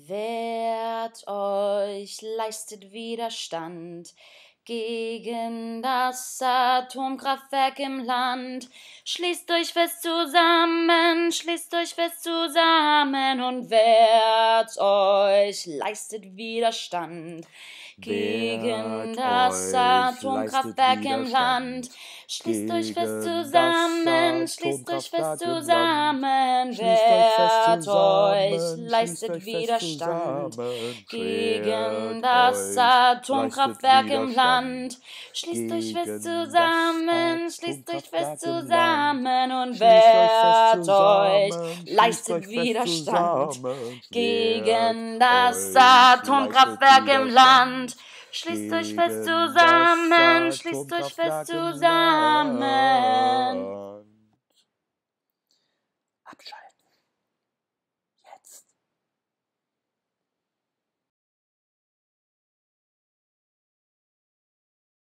Wehrt euch, leistet Widerstand gegen das Atomkraftwerk im Land. Schließt euch fest zusammen und wehrt euch, leistet Widerstand gegen das Atomkraftwerk im Land. Schließt euch fest zusammen, wehrt euch, leistet Widerstand gegen das Atomkraftwerk im Land. Schließt euch fest zusammen und wehrt euch, leistet Widerstand gegen das Atomkraftwerk im Land. Schließt euch fest zusammen, Abschalten.